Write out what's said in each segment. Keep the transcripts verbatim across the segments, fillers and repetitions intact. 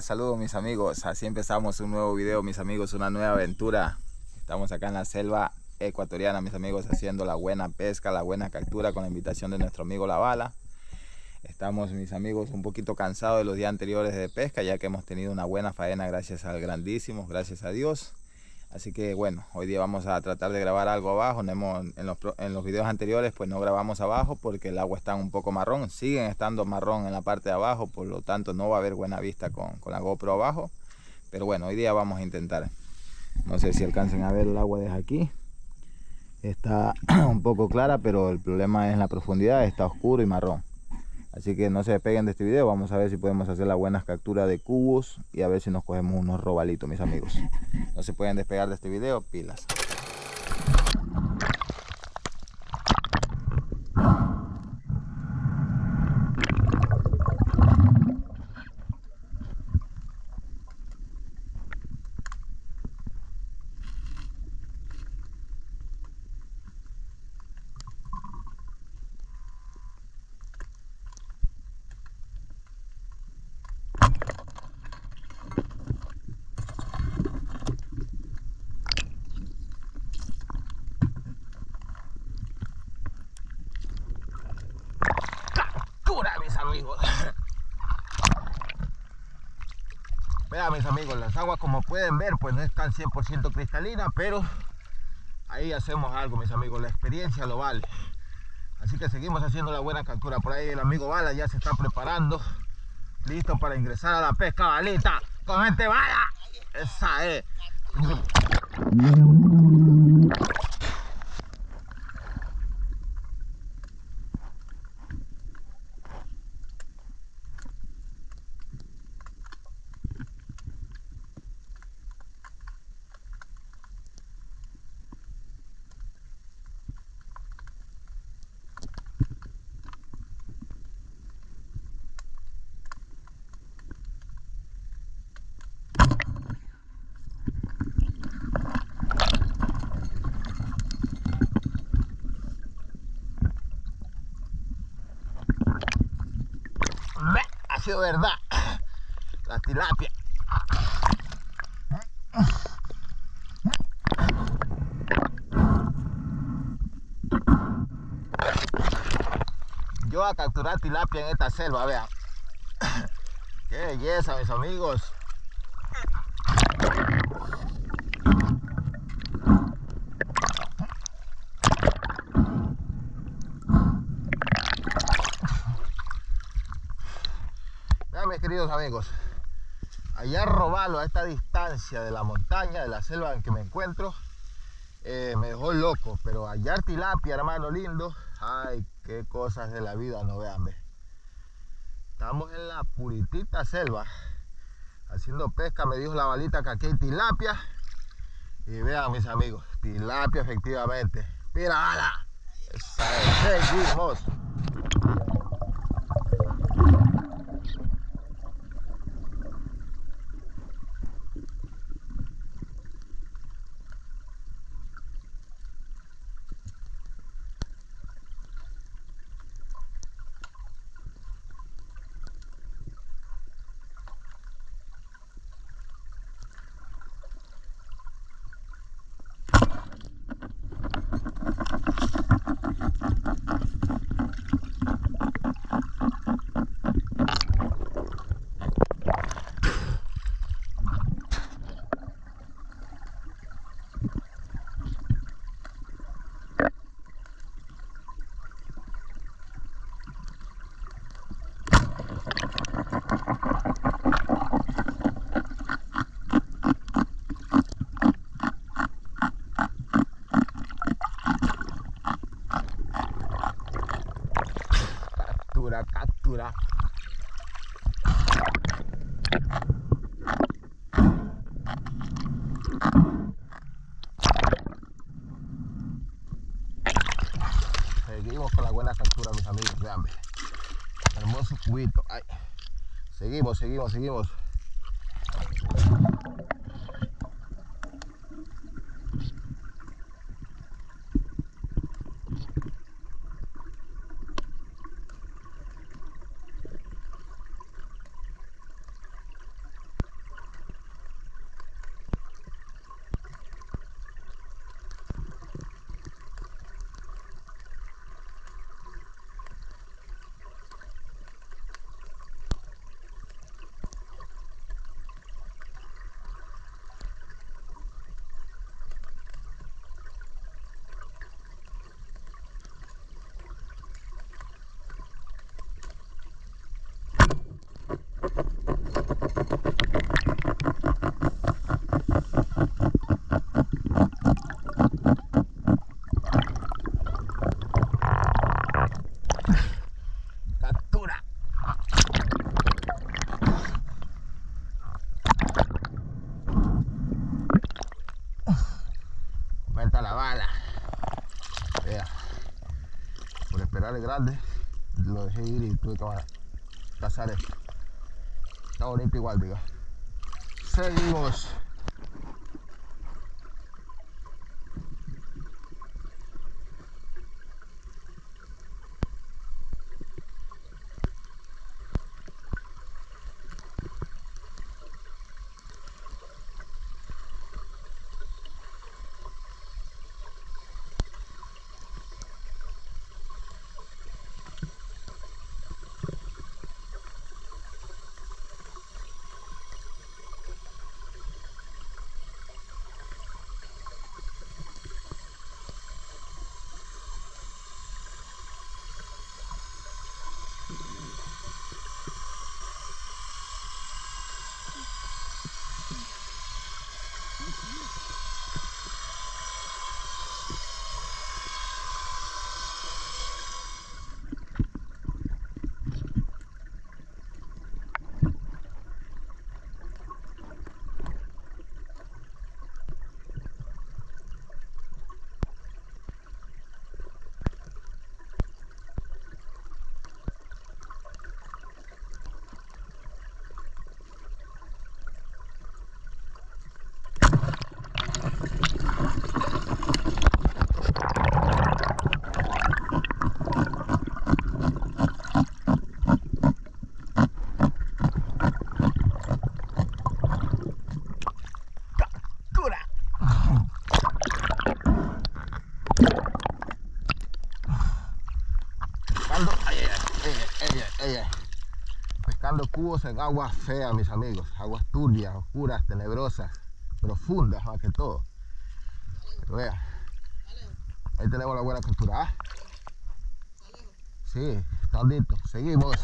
Saludos mis amigos, así empezamos un nuevo video mis amigos, una nueva aventura. Estamos acá en la selva ecuatoriana mis amigos, haciendo la buena pesca, la buena captura con la invitación de nuestro amigo La Bala. Estamos mis amigos un poquito cansados de los días anteriores de pesca, ya que hemos tenido una buena faena gracias al grandísimo, gracias a Dios. Así que bueno, hoy día vamos a tratar de grabar algo abajo. No hemos, en, los, en los videos anteriores pues no grabamos abajo porque el agua está un poco marrón. Siguen estando marrón en la parte de abajo, por lo tanto no va a haber buena vista con, con la GoPro abajo. Pero bueno, hoy día vamos a intentar. No sé si alcancen a ver el agua desde aquí. Está un poco clara, pero el problema es la profundidad, está oscuro y marrón. Así que no se despeguen de este video, vamos a ver si podemos hacer las buenas capturas de cubos y a ver si nos cogemos unos robalitos mis amigos. No se pueden despegar de este video, pilas. Mis amigos, vean mis amigos, las aguas como pueden ver pues no están cien por ciento cristalinas, pero ahí hacemos algo mis amigos, la experiencia lo vale. Así que seguimos haciendo la buena captura. Por ahí el amigo Bala ya se está preparando, listo para ingresar a la pesca. Balita, con este Bala, esa es. Ha sido verdad, la tilapia. Yo a capturar tilapia en esta selva, vean. Qué belleza mis amigos. Vean mis queridos amigos, allá robalo a esta distancia de la montaña, de la selva en que me encuentro, eh, me dejó loco, pero hallar tilapia, hermano lindo, ay, qué cosas de la vida, no vean, ve. Estamos en la puritita selva, haciendo pesca, me dijo la Balita que aquí hay tilapia, y vean mis amigos, tilapia efectivamente. Mira, Bala, esa es, seguimos. Captura, captura. Seguimos con la buena captura mis amigos, vean, hermoso cubito. Ay. Seguimos, seguimos, seguimos. Corales grandes, lo dejé ir y tuve que cazar esto. Está bonito igual, diga. Seguimos. Pescando cubos en aguas feas, mis amigos, aguas turbias, oscuras, tenebrosas, profundas más que todo. Pero vea, ahí tenemos la buena captura. ¿Ah? Sí, está listo. Seguimos.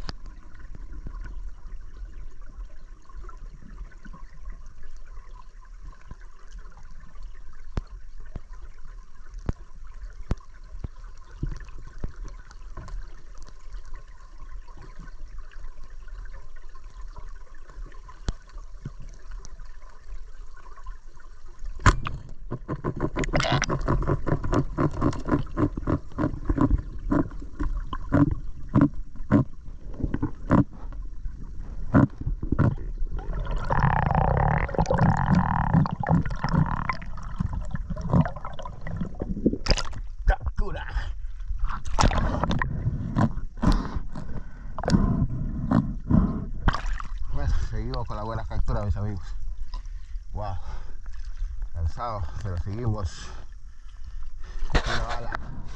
Seguimos con la buena captura, mis amigos. Wow, cansado, pero seguimos. Una bala.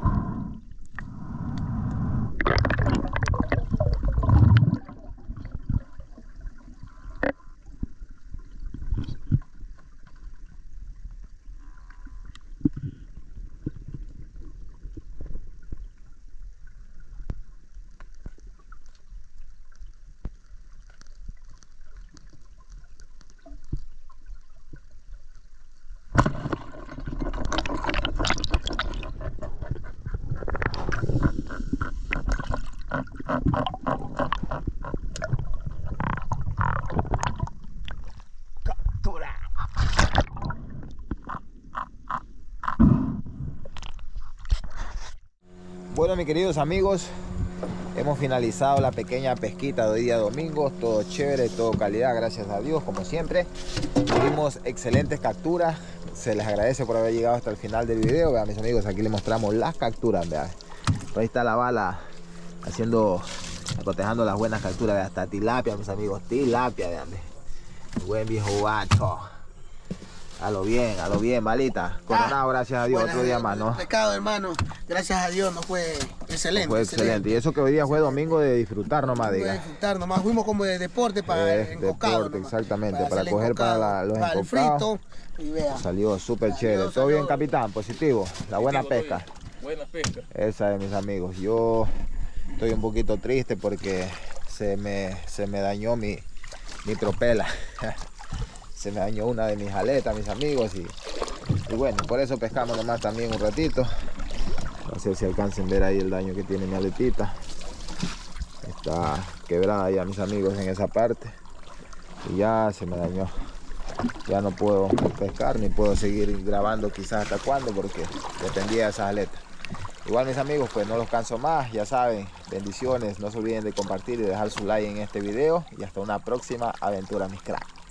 Bueno, mis queridos amigos, hemos finalizado la pequeña pesquita de hoy día domingo. Todo chévere, todo calidad, gracias a Dios, como siempre. Tuvimos excelentes capturas. Se les agradece por haber llegado hasta el final del video. Vean, mis amigos, aquí les mostramos las capturas. Vean, ahí está la bala haciendo, acotejando las buenas capturas. Vean, hasta tilapia, mis amigos, tilapia, vean. Buen viejo guacho. A lo bien, a lo bien, balita. Coronado, ah, gracias a Dios, otro día más, ¿no? Pescado, hermano, gracias a Dios, nos fue excelente. Fue excelente. excelente. Y eso que hoy día fue domingo de disfrutar nomás, diga. De disfrutar nomás, fuimos como de deporte para es encocado. Deporte, exactamente, para, para coger para la, los para encocados. El frito, y vea. Salió súper chévere. ¿Todo bien, capitán? Positivo. La buena pesca. Buena pesca. Esa es, mis amigos. Yo estoy un poquito triste porque se me, se me dañó mi, mi propela. Se me dañó una de mis aletas, mis amigos, y, y bueno, por eso pescamos nomás también un ratito. No sé si alcancen a ver ahí el daño que tiene mi aletita. Está quebrada ya, mis amigos, en esa parte. Y ya se me dañó. Ya no puedo pescar ni puedo seguir grabando quizás hasta cuándo, porque dependía de esas aletas. Igual mis amigos, pues no los canso más, ya saben, bendiciones, no se olviden de compartir y dejar su like en este video y hasta una próxima aventura mis cracks.